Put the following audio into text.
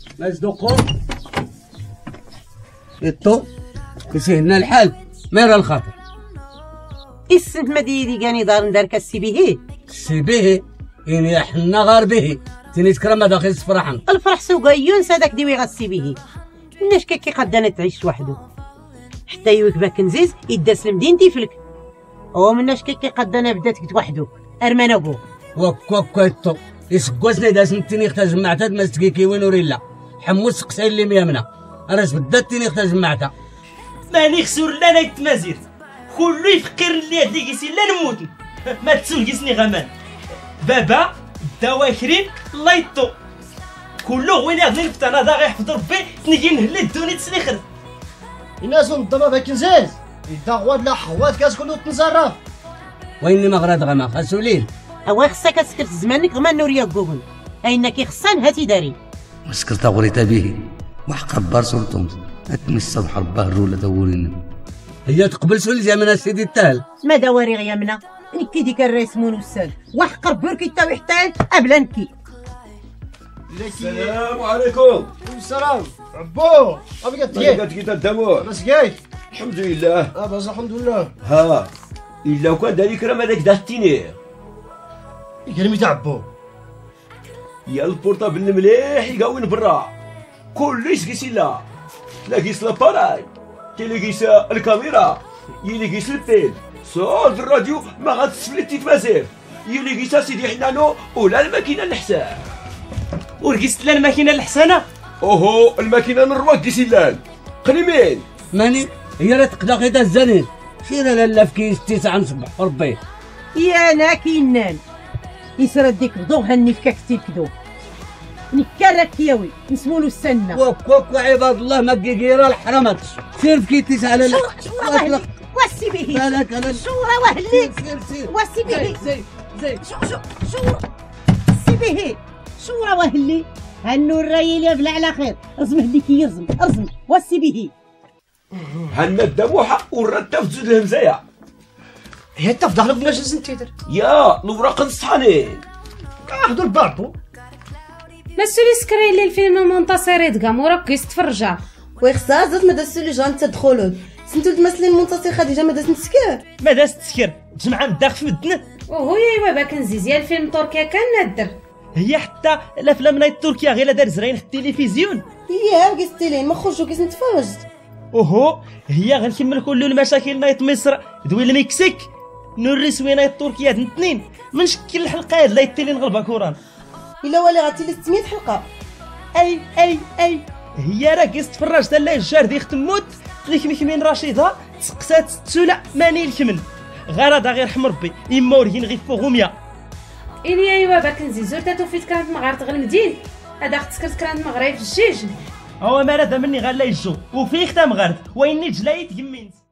مصدوقو الطو كسهنا الحال ما يرى الخاطر. السنت ما ديدي كاني دار ندارك السي به السي به إني حنا غار به تيني تكرم هذا خير فرحان الفرح سوقا هذاك ديوي غاسي به الناش كي قدنا تعيش وحده حتى يوكبا كنزيز يداس لمدينتي فلك هو مناش كي قدنا بدات وحده ارمانا بو وكوكوتو يسقوسني داس نتيني اختار جمعتها ما ستكيكي وين وريلا حموس سقسي اللي ميامنا راس بدات تيني اختار جمعتها ماني خسور لا انا يتمازير كله يفكر اللي هاد اللي كيسي لا نموت ما تسولكيسني غمان بابا الدواكرين الله يطو كله وين غادي نفت انا دا غيحفظ ربي تنجي نهلي الدوني تسليخر الناس نضرب هاك كنزاز إذا غواد لا حوات كاس كله تنزرف ويني مغراد غما خاسولين هو خصك تسكت زمانك غما نوريا كوغل اين كي خصان هاتي داري مسكرت غوريتا به وحق عبار سلطون اتمس صبح رباه الروله دورين هي تقبل سول زمن سيدي التال ما دواري غيامنا نكي ديك الرئيس مونوسال وحق بركي تاوي حتى ابلانكي. السلام عليكم. السلام عبو ابقى تجي كي تدموا بس جاي الحمد لله. بس الحمد لله. ها الا كان داري كرام هذاك داتيني كلمي تاع عبو يا البورطابل المليح يقاون برا كلش قيس لا قيس لاباراي كي قيس الكاميرا يلي قيس البيل صوت الراديو ما غاتسفلتي في مازال يلي قيس سيدي حنانو ولا الماكينه الحسان ورقيست لا الماكينه الحسانه اوهو الماكينه الرواق قيس لان قريمين ماني هي لا تقدا غير الزنين شيرا لالا في كيس 9 نصبح ربي يا ناكينان يسرد ديك الضو هني فكاك كدو نكرك ياوي نسمولو السنه وكوك عباد الله ما كيرا الحرامات سير في كيتيس على واسي به بالك انا شورا وهلي سير واسي به زي شورا سي به شورا وهلي هنو الرايل يبلع على خير ارزم هديك يرزم ارزم واسي به هنا الدموحه والرتف زود الهمزايه هي تفضح لك بلاش زنتيتر يا الوراق نصحانين اخذوا البارطو مسولي سكري لي الفيلم منتصر دكام وراك يستفرجا ويخصها زاد ما داس لي جان تدخلون سنتو تمثلين المنتصر خديجه ما داس نسكر ما داز تسكر جمعه مداخ في ودنا وهو يا بابا كنزيزيا الفيلم تركيا كان نادر هي حتى الافلام نايت تركيا غير دار زرين في التلفزيون هي قستيلين ما خرجوا كيس نتفرج اوهو هي غنكمل كل المشاكل نايت مصر دوي المكسيك نوريس وين نايت تركيا الاثنين من شكل الحلقه هاد لايت تيلي نغلبها كوران الا ولي غاتي 600 حلقه اي هي راه كيس تفرجت لا الجار ديال تموت تليك مكمين رشيده تسقسات تسولا ماني الكمن غرض غير رحم ربي اما ورهين غير فوغوميا إلي أيوا بابا كنزيزور تاتو فيت كانت مغارت غير المدين هذا اختكرت كانت مغرب في الجيج هو ما راه مني غير لا يجو وفيه ختا مغارت ويني جلايت يمينت